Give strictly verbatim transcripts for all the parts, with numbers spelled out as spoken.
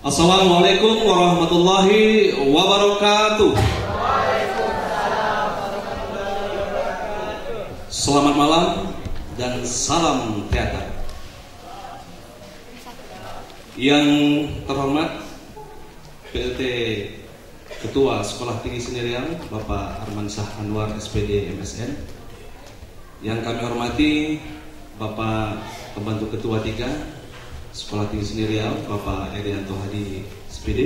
Assalamualaikum warahmatullahi wabarakatuh. Selamat malam dan salam teater. Yang terhormat P L T Ketua Sekolah Tinggi Seni Riau Bapak Arman Syah Anwar S P D M S N. Yang kami hormati Bapak Pembantu Ketua tiga Sekolah Tinggi Seni Riau Bapak Erianto Hadi S P D.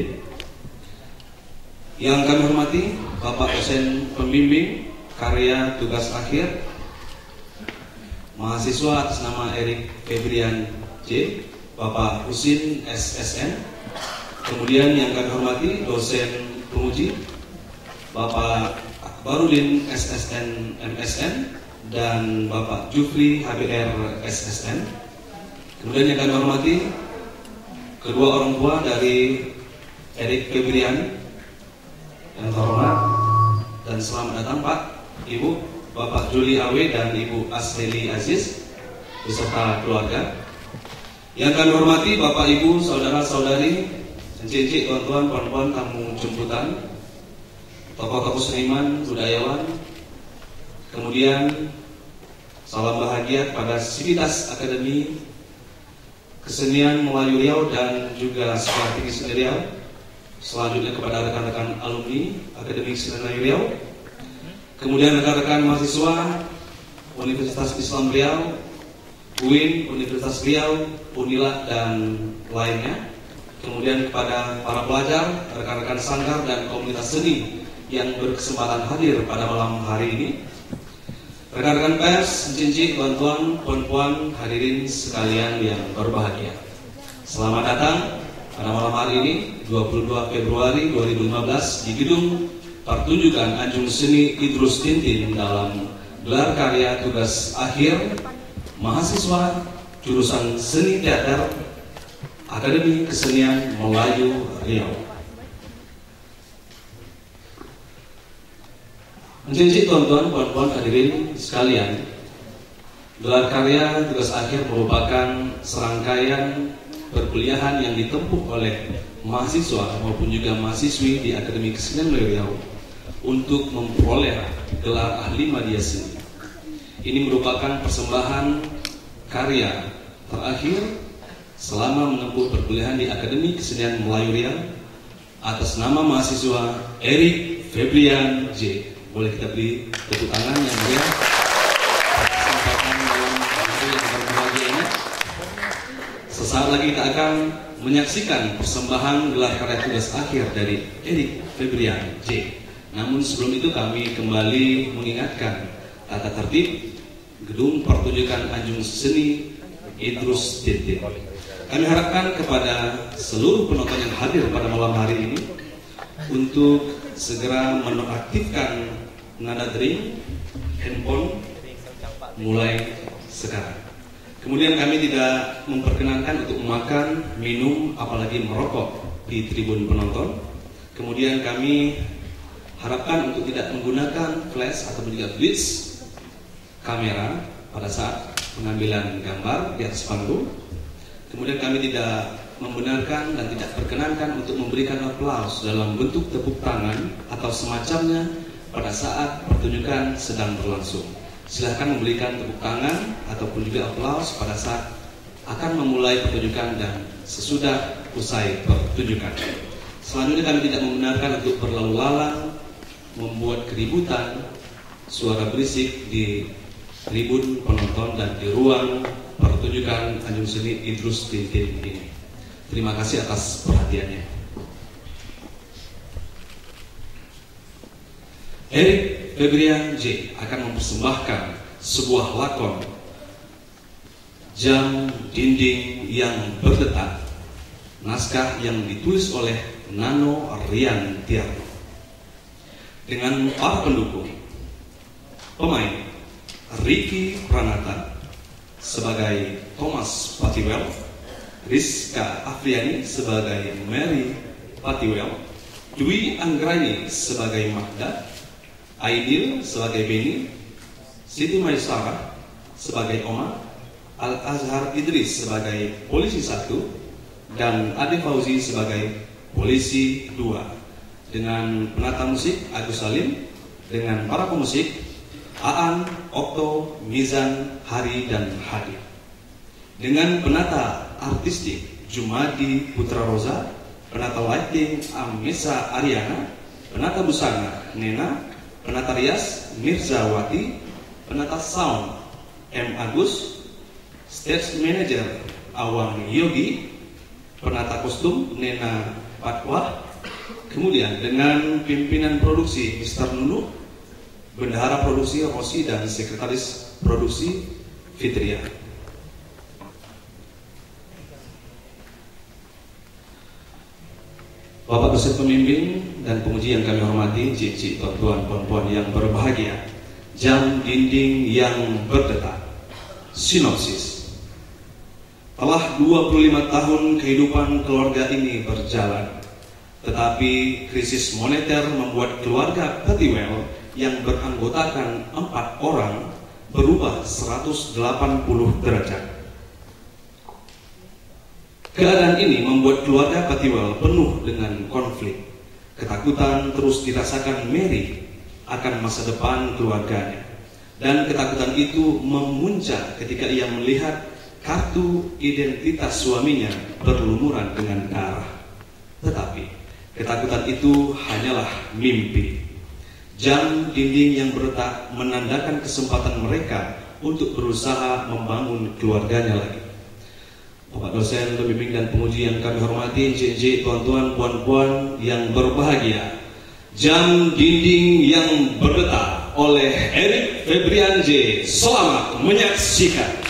Yang kami hormati Bapak dosen pembimbing karya tugas akhir mahasiswa atas nama Erik Febrian J, Bapak Husin S S N. Kemudian yang kami hormati dosen penguji Bapak Akbarudin S S N M S N dan Bapak Jufri H B R S S N. Kemudian yang kami hormati kedua orang tua dari Erik Febrian yang terhormat dan selamat datang Pak, Ibu, Bapak Juli Awe dan Ibu Asheli Aziz beserta keluarga. Yang kami hormati Bapak Ibu, saudara-saudari, cincin, tuan-tuan, puan-puan, tamu jemputan, tokoh-tokoh seniman, budayawan. Kemudian salam bahagia pada Sivitas Akademi Kesenian Melayu Riau dan juga Sekolah Tinggi Seni Riau. Selanjutnya kepada rekan-rekan alumni Akademi Kesenian Melayu Riau. Kemudian rekan-rekan mahasiswa Universitas Islam Riau, U I N, Universitas Riau, Unila dan lainnya. Kemudian kepada para pelajar, rekan-rekan sanggar dan komunitas seni yang berkesempatan hadir pada malam hari ini. Rekan-rekan pers, cincin, tuan-tuan, puan-puan, hadirin sekalian yang berbahagia. Selamat datang pada malam hari ini, dua puluh dua Februari dua ribu lima belas di gedung pertunjukan Anjung Seni Idrus Tintin dalam gelar karya tugas akhir mahasiswa jurusan Seni Teater Akademi Kesenian Melayu Riau. Cincin, tuan-tuan, puan-puan, hadirin sekalian, gelar karya tugas akhir merupakan serangkaian perkuliahan yang ditempuh oleh mahasiswa maupun juga mahasiswi di Akademi Kesenian Melayu Riau untuk memperoleh gelar ahli media seni. Ini merupakan persembahan karya terakhir selama menempuh perkuliahan di Akademi Kesenian Melayu Riau atas nama mahasiswa Erik Febrian J. Boleh kita beri tepuk tangan yang meriah kesempatan dalam hari yang berbahagia ini. Sesaat lagi kita akan menyaksikan persembahan gelar karya tugas akhir dari Erik Febrian J. Namun sebelum itu kami kembali mengingatkan tata tertib gedung pertunjukan Anjung Seni Idrus Tintin. Kami harapkan kepada seluruh penonton yang hadir pada malam hari ini untuk segera menonaktifkan nada dering handphone mulai sekarang. Kemudian kami tidak memperkenankan untuk makan, minum, apalagi merokok di tribun penonton. Kemudian kami harapkan untuk tidak menggunakan flash atau juga blitz kamera pada saat pengambilan gambar di atas panggung. Kemudian kami tidak membenarkan dan tidak perkenankan untuk memberikan aplaus dalam bentuk tepuk tangan atau semacamnya pada saat pertunjukan sedang berlangsung. Silahkan memberikan tepuk tangan ataupun juga aplaus pada saat akan memulai pertunjukan dan sesudah usai pertunjukan. Selanjutnya kami tidak membenarkan untuk berlalu lalang, membuat keributan, suara berisik di tribun penonton dan di ruang pertunjukan Anjung Seni Idrus Tintin ini. Terima kasih atas perhatiannya. Erik Febrian J akan mempersembahkan sebuah lakon Jam Dinding yang Berdetak, naskah yang ditulis oleh Nano Rian Tiarno, dengan para pendukung. Pemain Ricky Pranata sebagai Thomas Patiwell, Rizka Afriani sebagai Mary Patiwell, Dwi Anggraini sebagai Magda, Aidil sebagai Beni, Siti Maisarah sebagai Oma, Al-Azhar Idris sebagai polisi satu, dan Ade Fauzi sebagai polisi dua, dengan penata musik Agus Salim, dengan para pemusik Aan, Okto, Mizan, Hari, dan Hadi, dengan penata artistik Jumadi Putra Roza, penata lighting Amesa Ariana, penata busana Nena, penata rias Mirza Wati, penata sound M. Agus, stage manager Awang Yogi, penata kostum Nena Patwah, kemudian dengan pimpinan produksi Mister Nunu, bendahara produksi Rosi, dan sekretaris produksi Fitria. Bapak dosen pembimbing dan penguji yang kami hormati, cik-cik, tuan-tuan, puan-puan yang berbahagia, jam dinding yang berdetak. Sinopsis. Telah dua puluh lima tahun kehidupan keluarga ini berjalan, tetapi krisis moneter membuat keluarga Petiwell yang beranggotakan empat orang berubah seratus delapan puluh derajat. Keadaan ini membuat keluarga Petiwell penuh dengan konflik. Ketakutan terus dirasakan Mary akan masa depan keluarganya, dan ketakutan itu memuncak ketika ia melihat kartu identitas suaminya berlumuran dengan darah. Tetapi ketakutan itu hanyalah mimpi. Jam dinding yang berdetak menandakan kesempatan mereka untuk berusaha membangun keluarganya lagi. Bapak dosen, pembimbing, dan penguji yang kami hormati, cik-cik, tuan-tuan, puan-puan yang berbahagia, jam dinding yang berdetak oleh Erik Febrian J. Selamat menyaksikan.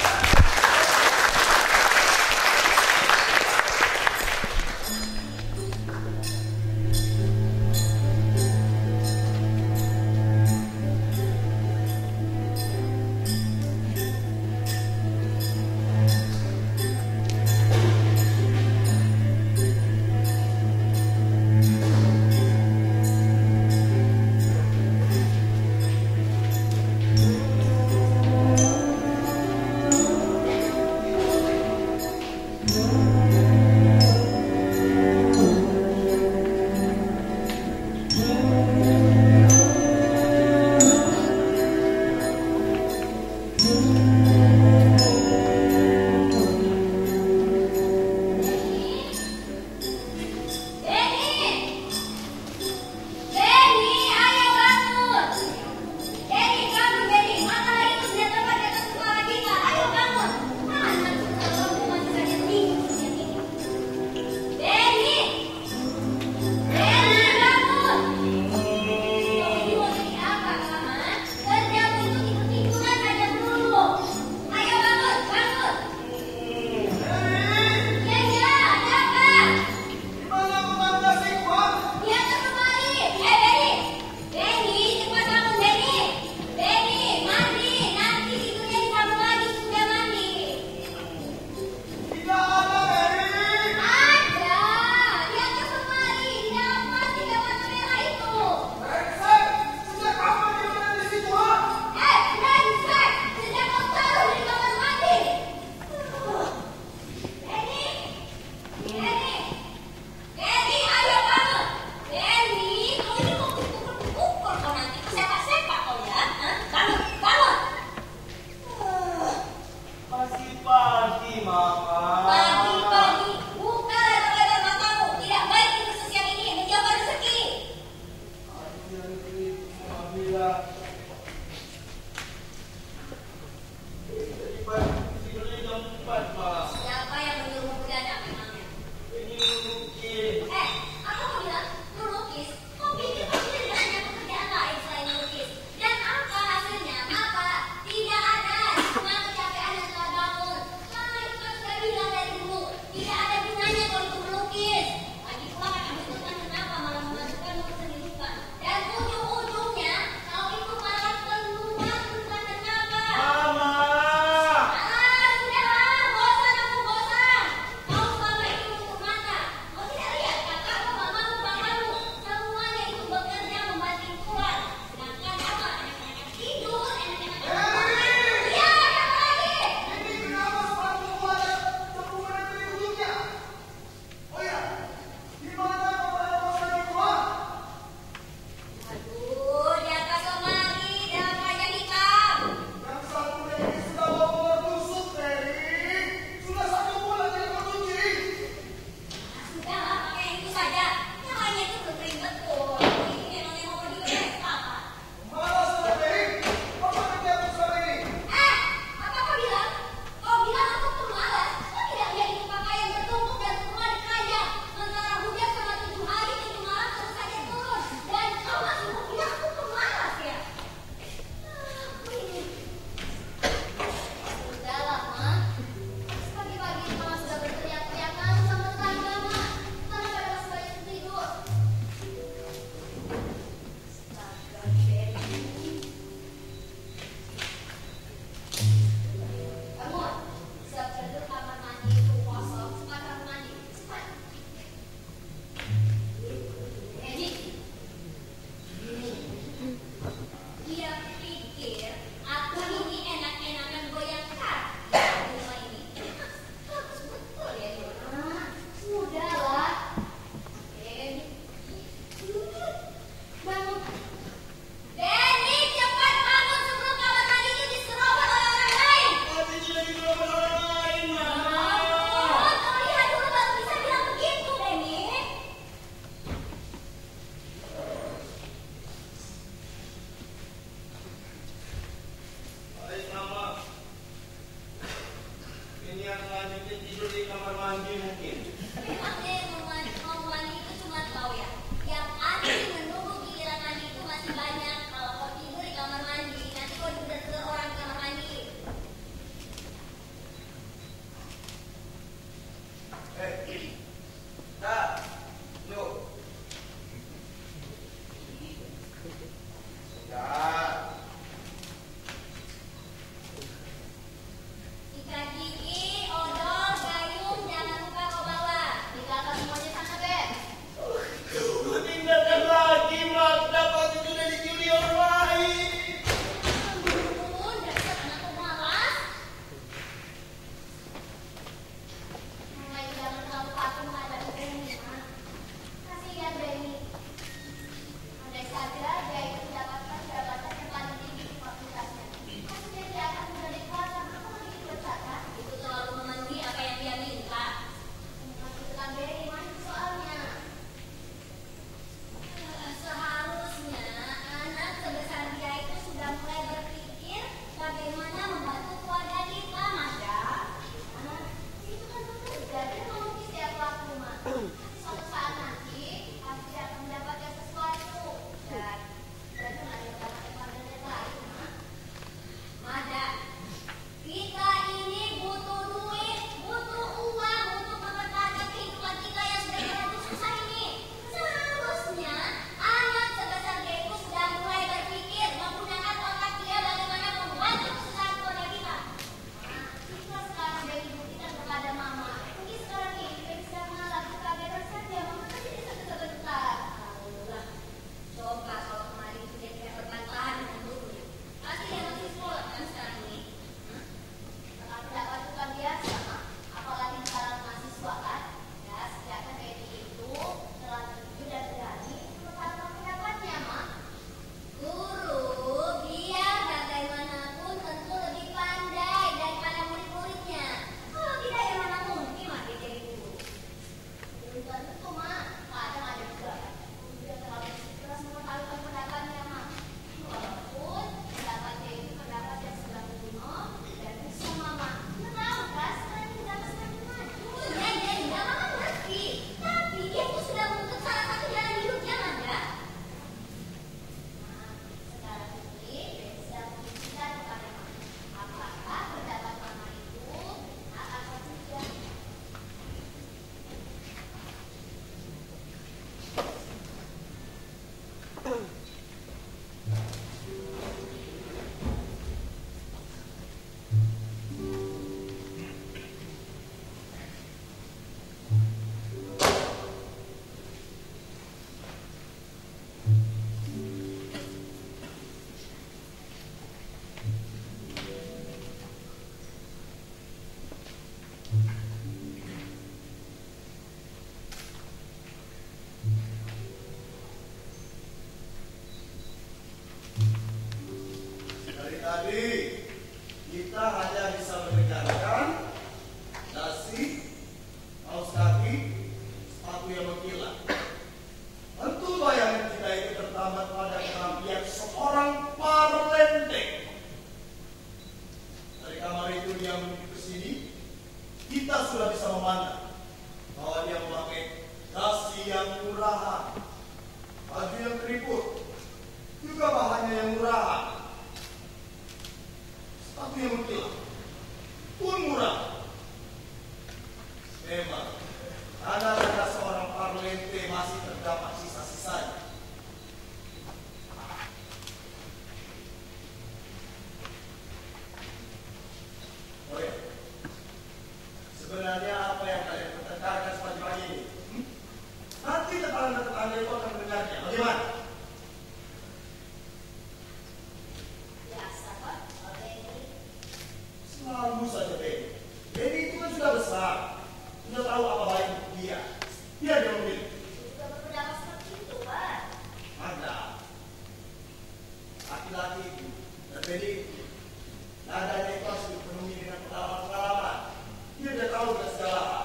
Dia yang memilih. Juga berpendapat seperti itu, Pak. Ada. Laki-laki itu terjadi nadanya itu harus dipenuhi dengan pengalaman-pengalaman. Dia tidak tahu dengan segala hal.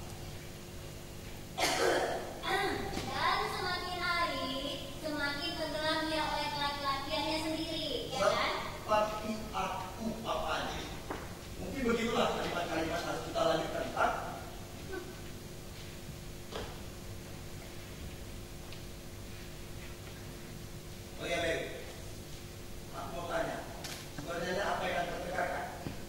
Dan semakin hari, semakin tenggelam dia oleh kelaki-lakiannya sendiri, ya kan? Seperti aku, papanya. Mungkin begitulah kalimat-kalimat harus kita lanjutkan, Pak. Oh iya, Mary. Aku mau tanya. Sebenarnya apa yang Anda tekankan?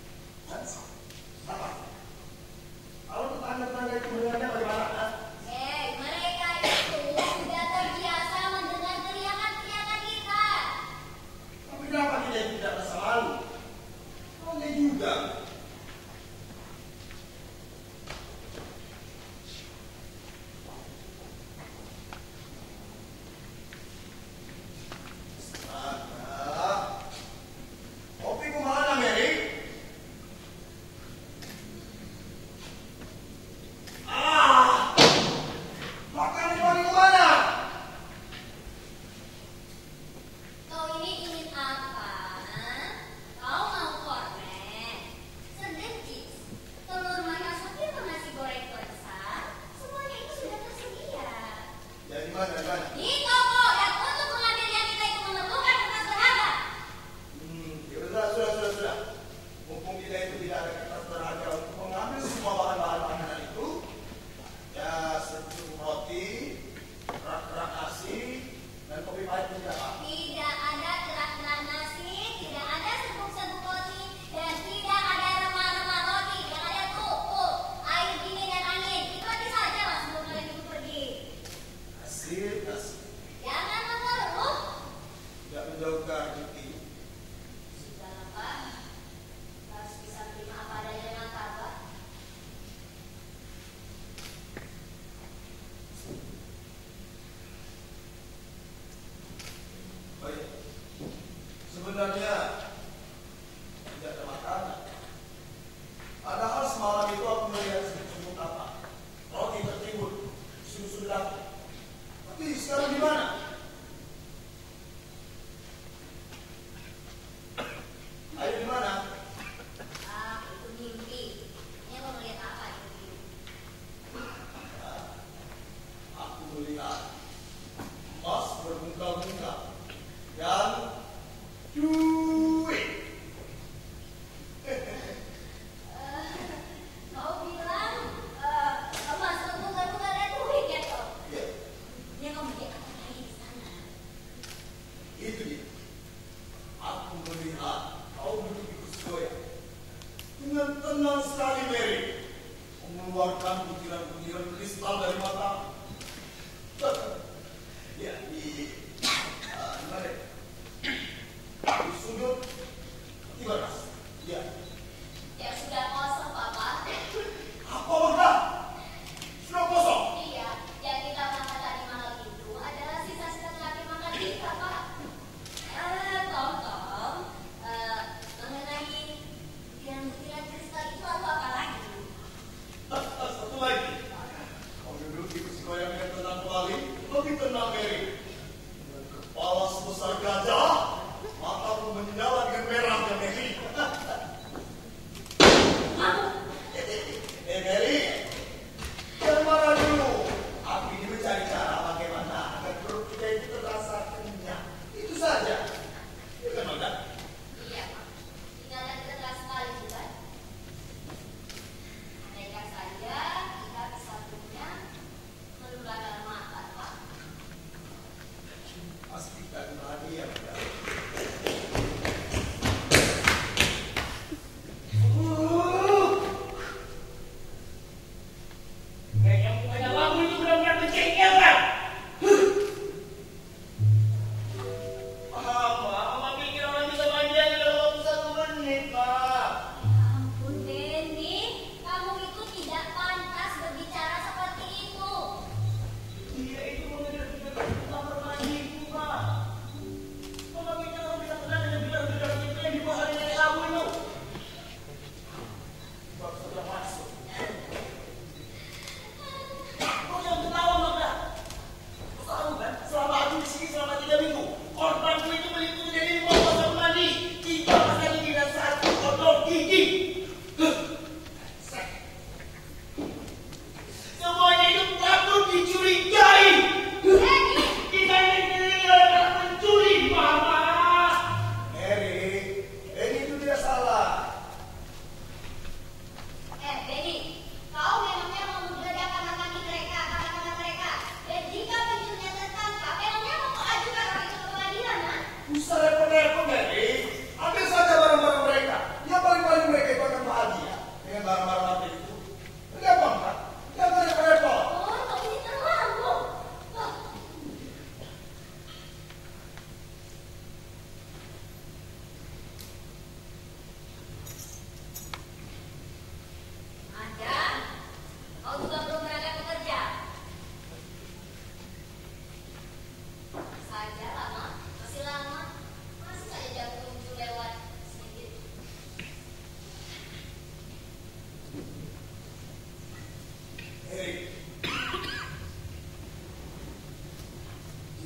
Apa? Kalau tetangga-tetangga itu mendengarnya bagaimana? Hah? Eh, mereka itu sudah terbiasa mendengar teriakan-teriakan kita. Tapi kenapa kita itu tidak merasa malu? Oh, dia juga. Astaga. Kopiku mana, Mary? Ah! Makan di mana mana? Kau ini ingin apa? Hah? Kau mau kornet, sedikit, telur mata sapi atau nasi goreng besar? Semuanya itu sudah tersedia. Ya di mana, di mana? Di toko dan untuk mengambilnya kita itu memerlukan kertas berharga. Hmm, ya sudah, sudah, sudah, sudah. Mumpung kita itu tidak ada kertas berharga untuk mengambil semua bahan-bahan makanan itu, ya secukup roti, kerak-kerak nasi, dan kopi pahit pun tidak apa. Tidak ada kerak-kerak nasi, tidak ada serbuk-serbuk roti, dan tidak ada remah-remah roti. Yang ada tuh, tuh, air dingin dan angin. Nikmati saja lah sebelum kalian itu pergi. Nasib, nasib. Jangan mengeluh. Tidak menjauhkan rezeki. Sudahlah, Pak. Harus bisa terima apa adanya dengan kabar. Baik. Sebenarnya tidak ada makanan. Padahal semalam itu aku melihat sejumput apa? Roti tertimbun, susu datang. Tapi sekarang di mana? Ayo di mana? Ah, itu mimpi. Ini mau melihat apa itu? Aku melihat emas berbunga-bunga dan duit. Kau bilang eh, emas berbunga-bunga dan duit ya, toh? Ya, Ini kau melihat apa lagi di sana? itu dia. Aku melihat kau duduk di kursi goyang dengan tenang sekali, Mary, mengeluarkan butiran-butiran kristal dari mata. Ya, di ah, di mana? Di sudut di batas. Ya. Ya sudah kosong, Papa. Apa maksudnya? Sudah kosong. Iya, yang kita makan tadi malam itu adalah sisa-sisa terakhir makan kita, Pak. Eh, Tom, Tom, eh, mengenai butiran-butiran kristal itu aku apa lagi? Satu lagi. Kau duduk di kursi goyang yang tenang kembali. Lebih tenang, Mary. Dengan kepala sebesar gajah, matamu menyala dengan merahnya, Mary. Eh, Mary, jangan marah dulu. Aku ini mencari cara bagaimana agar perut kita itu terasa kenyang. Itu saja. Ya kan, Magda? Iya, Pak. Tinggalkan kita keras sekali, bukan? Andaikan saja kita bisa punya menu belakang mata, Pak. Pastikan bahagia.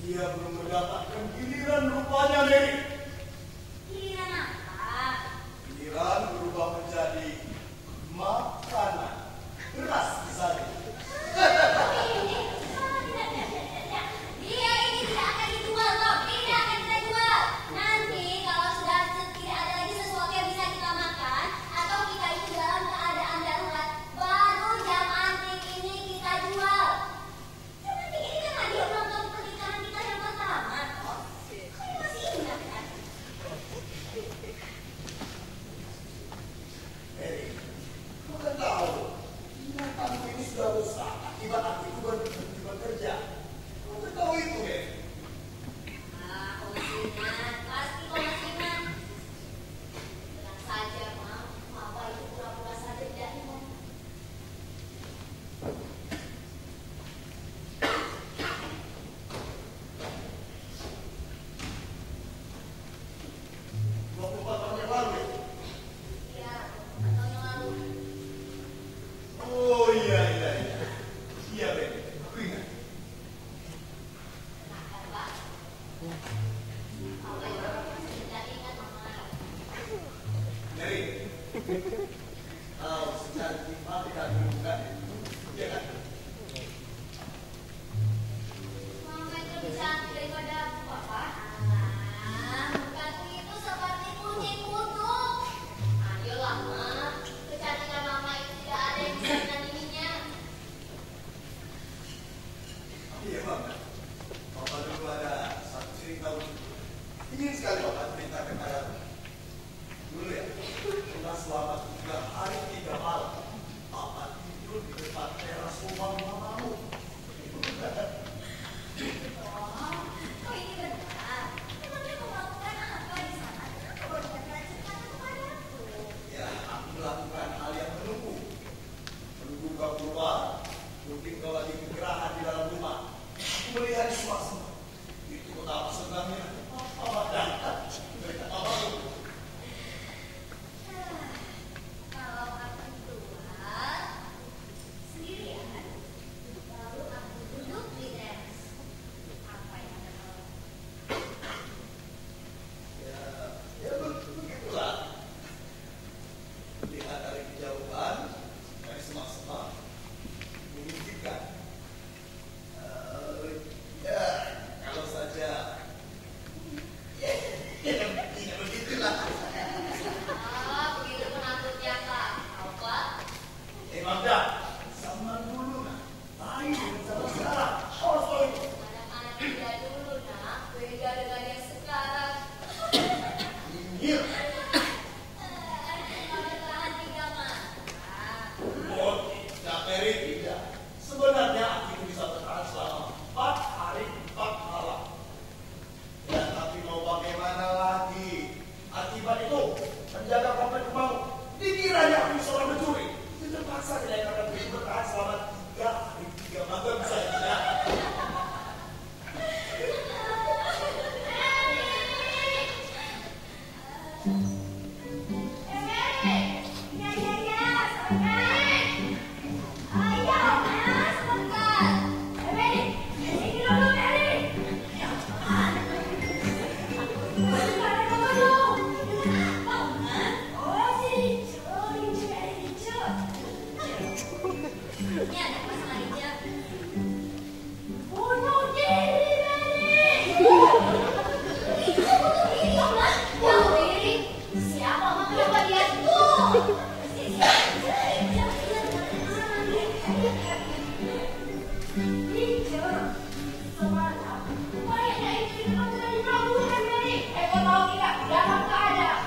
dia belum mendapatkan giliran rupanya, Mary. Giliran apa? Giliran berubah menjadi makanan. Beras misalnya. Dia ini tidak akan dijual, Tom. Tidak akan kita jual. Nanti kalau sudah tidak ada lagi sesuatu yang bisa kita makan, atau kita itu dalam keadaan darurat, baru jam antik ini kita jual. Jam antik ini kan lagi ulang tahun pernikahan kita yang pertama, Tom. Kau masih ingat kan? Mary, kau kan tahu, ingatanku ini sudah besar. Akibat aku itu berhenti bekerja. Kau kan tahu itu, Mary. Ah, kau masih ingat. Pasti kau masih ingat. Tenang saja, Mam. Papa itu pura-pura saja tidak ingat. dua puluh empat tahun yang lalu, ya? Iya, tahun yang lalu. Oh iya, iya, iya. Iya, Mary. Aku ingat. Kenapa, Pak? Papa itu masih tidak ingat, Mama. Mary, kau secantik apa tidak bukan? Iya kan? Mama itu lebih cantik daripada aku, Papa. Ah, mukaku itu seperti kucing kuduk. Ayolah, Ma. Kecantikan Mama itu tidak ada yang bisa menandinginya. Iya, Mama. Papa dulu ada satu cerita unik. Ingin sekali Papa ceritakan padaku. Dulu ya, pernah selama tiga hari tiga malam, Papa tidur di depan teras rumah mamamu. Oh, kau ini benar. Memangnya kau melakukan apa di sana? Kenapa kau tidak pernah ceritakan kepadaku? Ya, aku melakukan hal yang menunggu. Menunggu kau keluar, mungkin kau lagi kegerahan di dalam rumah. Aku melihat suasana. Itu betapa senangnya. Papa datang. Mereka mamamu. Kalau aku keluar sendirian, lalu aku duduk di teras. Apa yang akan kau lakukan? Ya, ya begitulah. Lihat dari kejauhan, dari semak-semak, menginginkan. Eh, ya, kalau saja, ya, ya, ya begitulah. Ah, begitu penakutnya, Pak. Kau, Pak? Eh, Magda, zaman dulu, nah, lain dengan zaman sekarang. Awas kau itu. Anak-anak muda dulu, nak, beda dengan yang sekarang. Nyinyir. Kalau bertahan tiga mata. Oh, tidak, Mary, tidak. Sebenarnya aku itu bisa bertahan selama empat hari empat malam. Ya, tapi mau bagaimana lagi? Akibat itu, penjaga komplek rumahmu dikiranya aku seorang pencuri. Itu terpaksa tidak akan bisa bertahan selama tiga hari tiga malam saja. Ini ada masalah aja. Bunuh diri, Mary! Itu bunuh diri, Mas. Bunuh diri. Siapa mau kenapa dia tuh? Itu semalam mayatnya itu ditemukan di pelabuhan, Mary. Eh, kau tahu tidak? Dalam keadaan.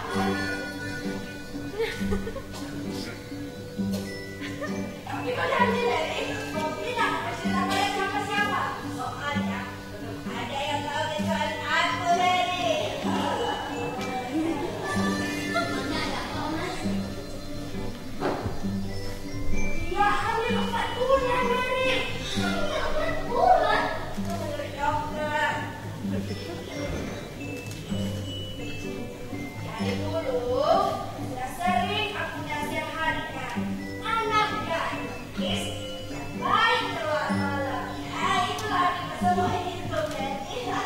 Tapi kau janji, Mary, kau tidak akan bercerita pada siapa-siapa. Soalnya belum ada yang tahu kecuali aku, Mary. Mana ada kau, Mas? Dia hamil empat bulan, Mary. Empat bulan. Menurut dokter. Dari dulu sudah sering aku nasihatkan anak gadis yang baik keluar malam. Ya itulah kita semua itu, Mary.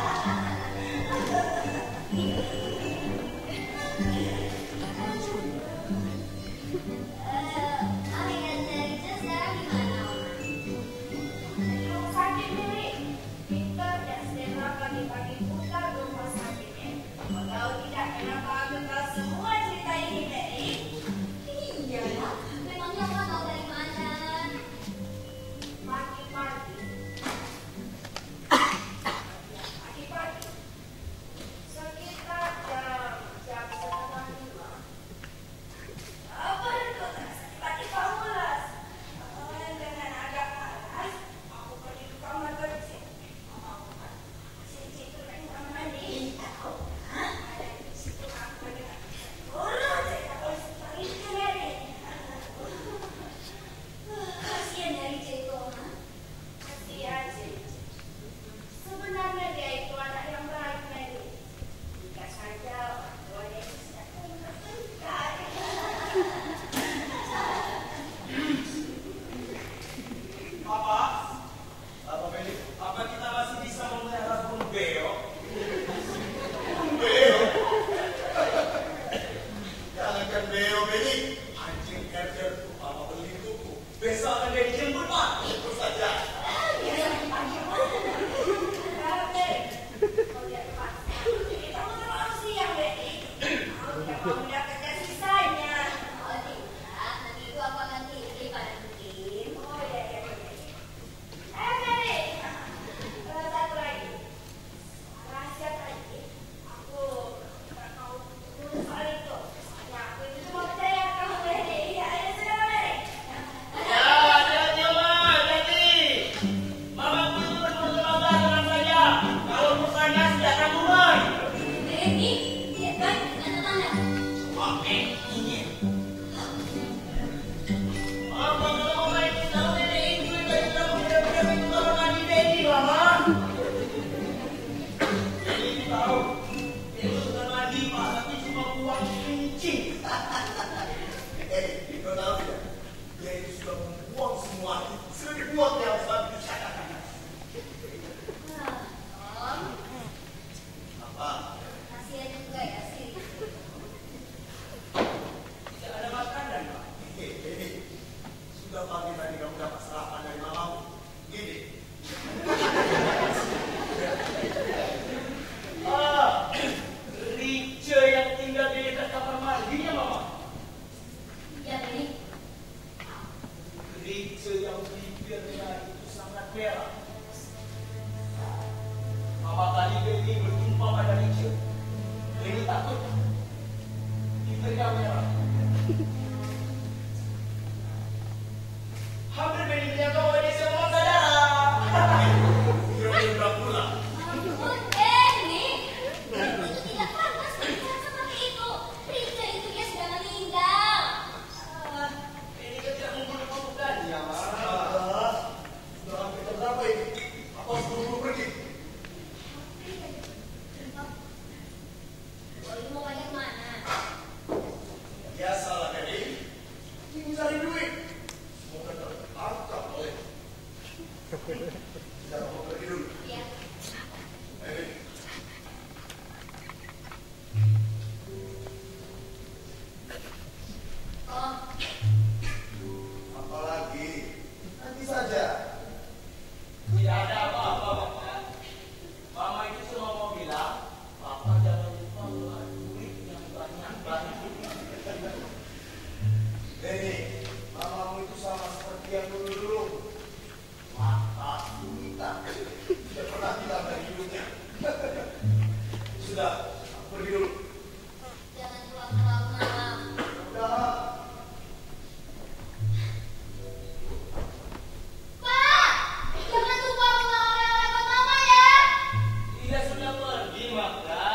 Ini tahu, itu sudah mandi Pak, tapi cuma buang kencing. Eh, itu tahu tidak? Dia itu sudah membuang semua, sudah dibuang dia habis. Om, Apa? kasihan juga ya sih. Tidak ada makanan Pak. Hehehe. Sudah pagi tadi kamu dapat sarapan dari mamamu. Gini. Ah, Rice yang tinggal di dekat kamar mandinya mama. Ya ini, Rice yang bibirnya itu sangat merah. Mama kali ini berjumpa pada Rice. Ini takut. Bibirnya merah. Hampir bibirnya kau ini semua saudara. Bibirnya udah pulang. ampun, Benny. Itu tidak pantas berbicara seperti itu. Rija itu dia sudah meninggal. Ah, ini kan tidak membunuh pemudaannya, ya, Mas. Ah, sudah hampir jam berapa ini? Apa harus buru-buru pergi? Boleh mau balik mana? Biasalah, Dedi. Ingin cari duit. Semoga tertangkap oleh. Kita mau pergi dulu. Ya. Ayo. Om, Apa lagi? Nanti saja. Tidak ada apa-apa, Bapak. Mama itu cuma mau bilang, Papa jangan lupa bawa duit yang banyak-banyak. Dedi, mamamu itu sama seperti yang dulu-dulu. Mata, kita. Tidak pernah hilang dari hidupnya. Sudah, aku pergi dulu. jangan pulang terlalu malam. Udah. Pak, jangan lupa bawa oleh-oleh buat mama ya. Dia sudah pergi, maka.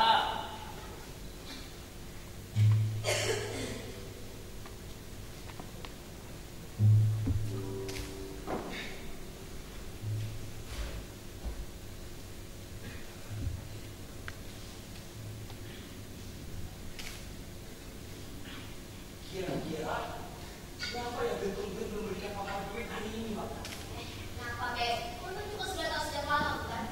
Kira-kira siapa yang betul-betul memberikan Papa duit hari ini, Maka? Eh, kenapa, Beb? Untung juga sudah tahu sejak lama, bukan?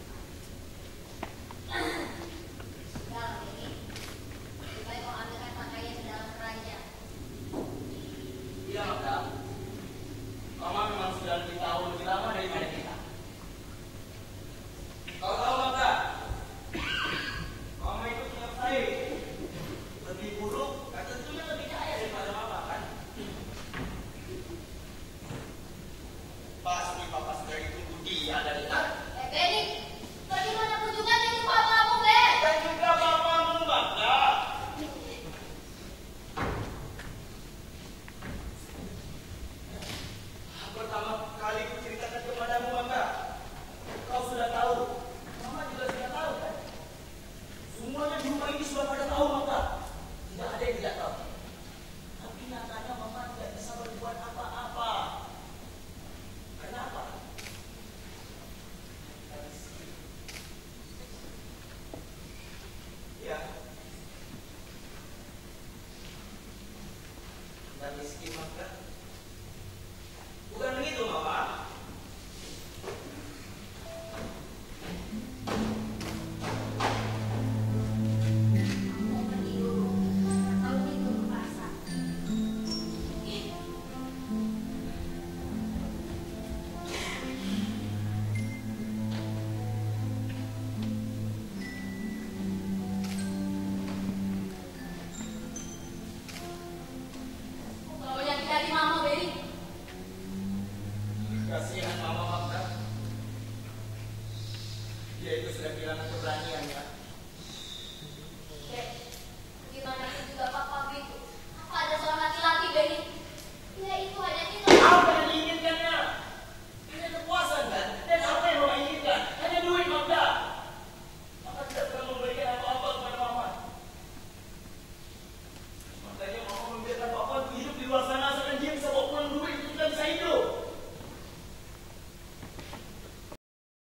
Sudah, Benny. Lebih baik kau ambilkan pakaian di dalam keranjang. Iya, Maka. Mama memang sudah lebih tahu lebih lama daripada kita. Kau tahu, Maka? Mama itu sangat baik. Lebih buruk, dan tentunya lebih kaya daripada Mama, kan? Pasti papa sudah ditunggu dia dari tadi. Eh, Benny, bagaimanapun juga itu papamu, Beb. Dan juga papamu, Maka. Pertama kali kuceritakan kepadamu, Maka. Kau sudah tahu. Mama juga sudah tahu, kan? Semuanya di rumah ini sudah pada tahu, Maka. Tidak ada yang tidak tahu. Tapi nyatanya Mama tidak bisa berbuat apa-apa. Kenapa? Ya. Dan miskin, Maka. Bukan begitu, Mama. Mau pergi dulu. Kau itu ke pasar. Kau banyak dari mama, Benny. Kasihan mama, Maka. Dia itu sudah kehilangan keberanian.